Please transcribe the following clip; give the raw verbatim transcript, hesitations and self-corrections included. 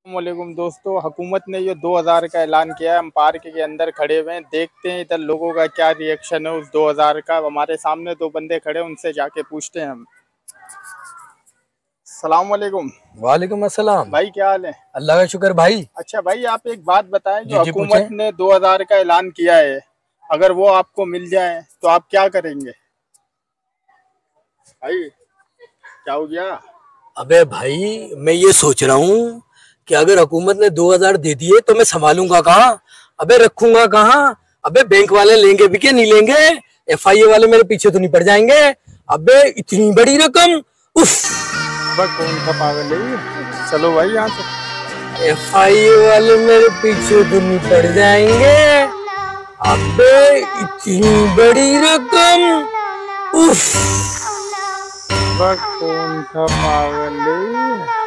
वालेकुम दोस्तों, हुकूमत ने ये दो हज़ार का ऐलान किया है। हम पार्क के अंदर खड़े हुए हैं, देखते हैं इधर लोगों का क्या रिएक्शन है उस दो हज़ार का। हमारे सामने दो बंदे खड़े हैं, उनसे जाके पूछते हैं हम। सलाम वालेकुम। वालेकुम अस्सलाम। भाई क्या हाल है? अल्लाह का शुक्र भाई। अच्छा भाई, आप एक बात बताएं, जी जो जी हुकूमत पूछें। ने दो हज़ार का ऐलान किया है, अगर वो आपको मिल जाए तो आप क्या करेंगे? भाई क्या हो गया? अबे भाई, मैं ये सोच रहा हूँ कि अगर हुकूमत ने दो हजार दे दिए तो मैं संभालूंगा कहाँ? अबे रखूंगा कहाँ? अबे बैंक वाले लेंगे भी क्या नहीं लेंगे? एफ आई ए वाले मेरे पीछे तो नहीं पड़ जाएंगे? अबे इतनी बड़ी रकम, उफ। अब कौन सा पागल है ये? चलो भाई यहाँ से। एफ आई ए वाले मेरे पीछे तो नहीं पड़ जाएंगे? अबे इतनी बड़ी रकम, उफ। अब कौन सा पागल है ये?